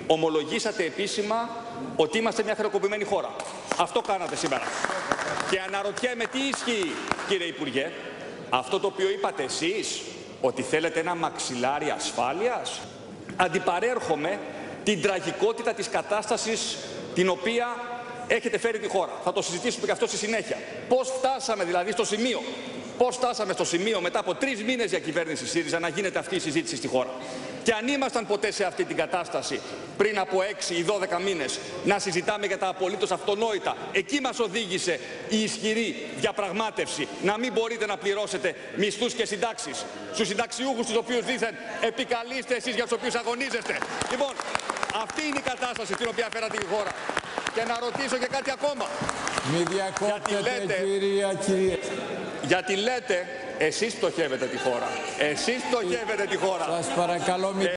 ομολογήσατε επίσημα ότι είμαστε μια χρεοκοπημένη χώρα. Αυτό κάνατε σήμερα. Και αναρωτιέμαι τι ισχύει, κύριε Υπουργέ, αυτό το οποίο είπατε εσείς, ότι θέλετε ένα μαξιλάρι ασφάλειας. Αντιπαρέρχομαι την τραγικότητα της κατάστασης την οποία έχετε φέρει τη χώρα. Θα το συζητήσουμε και αυτό στη συνέχεια. Πώς φτάσαμε δηλαδή στο σημείο, μετά από 3 μήνες διακυβέρνηση ΣΥΡΙΖΑ να γίνεται αυτή η συζήτηση στη χώρα. Και αν ήμασταν ποτέ σε αυτή την κατάσταση πριν από 6 ή 12 μήνες να συζητάμε για τα απολύτως αυτονόητα, εκεί μας οδήγησε η ισχυρή διαπραγμάτευση να μην μπορείτε να πληρώσετε μισθούς και συντάξεις στους συνταξιούχους τους οποίους δήθεν επικαλείστε εσείς, για τους οποίους αγωνίζεστε. Λοιπόν, αυτή είναι η κατάσταση την οποία φέρατε τη χώρα. Και να ρωτήσω και κάτι ακόμα. Μη διακόπτετε, κυρία. Γιατί λέτε, εσείς πτωχεύετε τη χώρα. Εσείς πτωχεύετε τη χώρα. Σας παρακαλώ,